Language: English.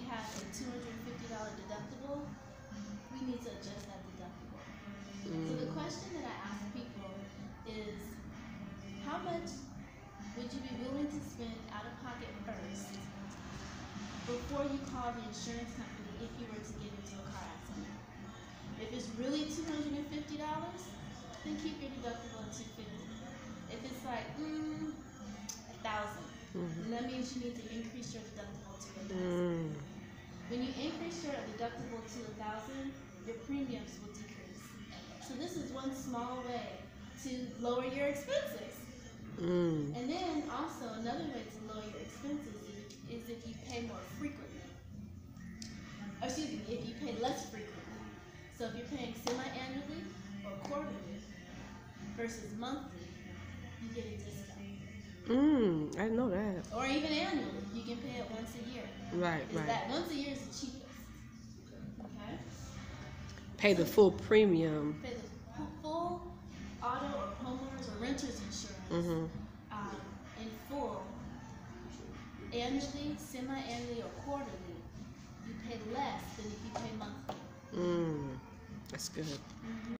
have a $250 deductible, we need to adjust that deductible. So the question that I ask people is, how much would you be willing to spend out of pocket first before you call the insurance company if you were to get into a car accident? If it's really $250, then keep your deductible at $250. If it's like $1,000, then that means you need to increase your deductible to $1,000. When you increase your deductible to $1,000, your premiums will decrease. So this is one small way to lower your expenses. And then also another way to lower your expenses is if you pay more frequently. Or excuse me, if you pay less frequently. So if you're paying semi-annually or quarterly versus monthly, you get a discount. I didn't know that. Or even annually, you can pay it once a year. Right. That once a year is the cheapest. Okay. Pay the full premium. Pay the full auto or homeowners or renters insurance in full, annually, semi-annually, or quarterly. You pay less than if you pay monthly. That's good.